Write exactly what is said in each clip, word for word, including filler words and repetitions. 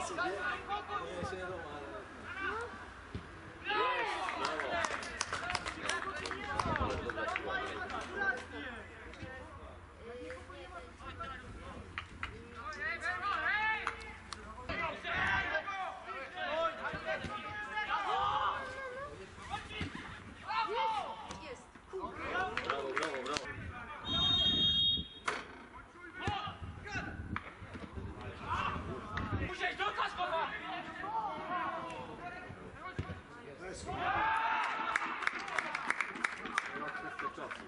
Nie się Roman. Brawo, brawo, brawo. Musisz dotkać go! Kwestia czasu.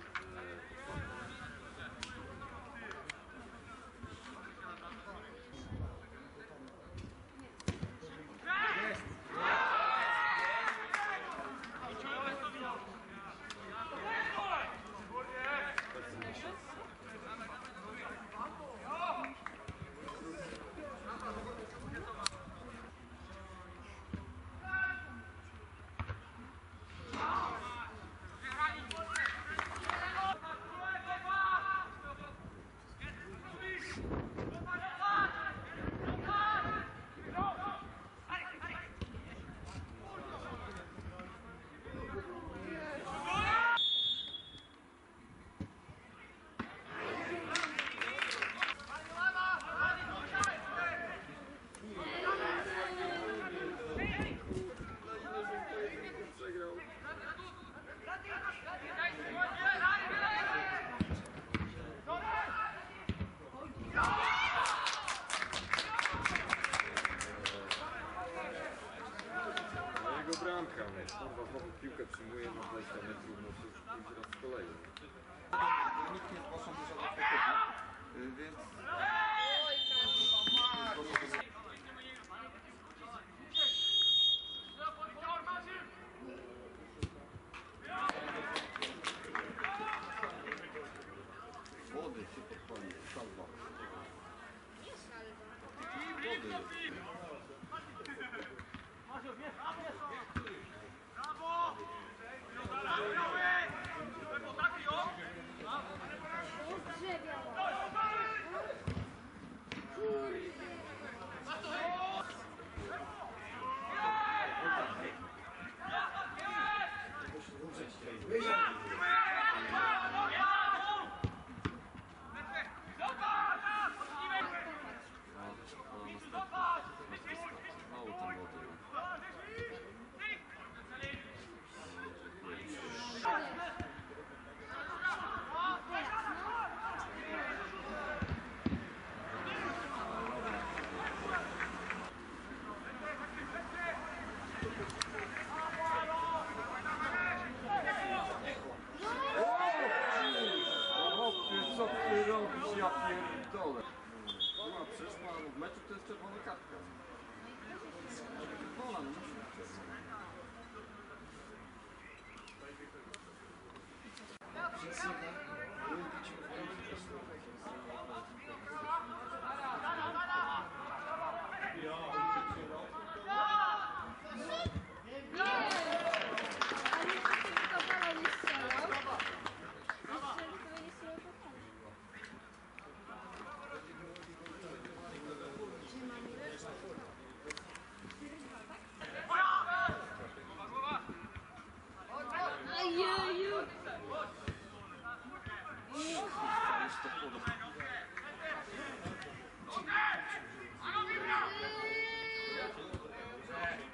Jego bramka, kurwa, znowu piłkę przyjmuje na dwadzieścia metrów, no to już pięć razy z kolei. Nikt nie zgłaszał do żadnych faktyków, więc... Wody się podpali, salwa. Wody. Brawo! Mało tam wody. Co ty robisz, ja pierdolę? No przeszła, w meczu to jest czerwona kartka. Czerwona, no musi być Okej!